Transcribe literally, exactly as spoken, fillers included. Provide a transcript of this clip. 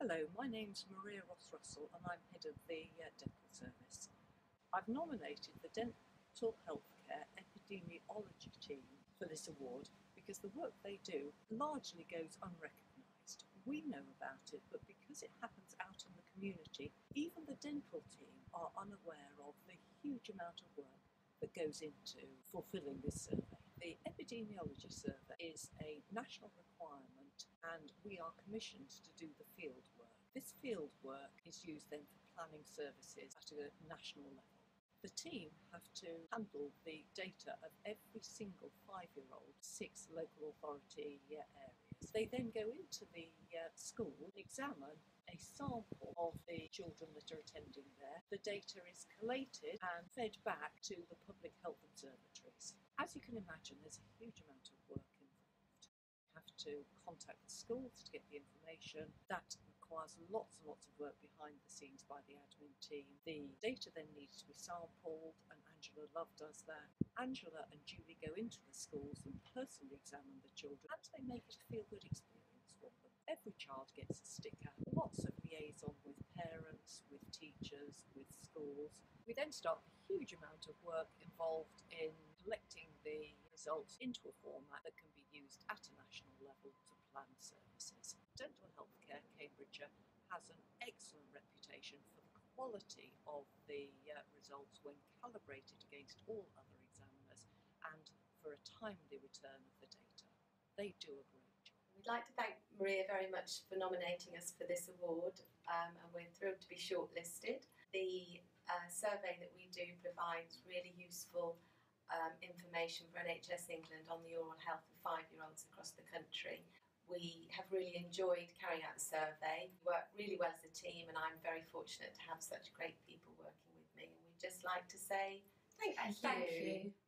Hello, my name's Maria Ross-Russell and I'm head of the uh, Dental Service. I've nominated the Dental Healthcare Epidemiology Team for this award because the work they do largely goes unrecognised. We know about it, but because it happens out in the community, even the dental team are unaware of the huge amount of work that goes into fulfilling this survey. The epidemiology survey is a national requirement and we are commissioned to do the field work. This field work is used then for planning services at a national level. The team have to handle the data of every single five-year-old, six local authority areas. They then go into the uh, school and examine a sample of the children that are attending there. The data is collated and fed back to the public health observatories. As you can imagine, there's a huge amount of work involved. You have to contact the schools to get the information. That requires lots and lots of work behind the scenes by the admin team. The data then needs to be sampled and Angela Love does that. Angela and Julie go into the schools and personally examine the children and they make it a feel-good experience for them. Every child gets a sticker, lots of liaison with parents, with teachers, with schools. We then start a huge amount of work involved in collecting the results into a format that can be used at a national level to plan services. Dental Healthcare Cambridgeshire has an excellent reputation for the quality of the uh, results when calibrated against all other examiners and for a timely return of the data. They do a great job. We'd like to thank Maria very much for nominating us for this award um, and we're thrilled to be shortlisted. The uh, survey that we do provides really useful um, information for N H S England on the oral health of five-year-olds across the country. We have really enjoyed carrying out the survey. We work really well as a team and I'm very fortunate to have such great people working with me. And we'd just like to say thank you. Thank you.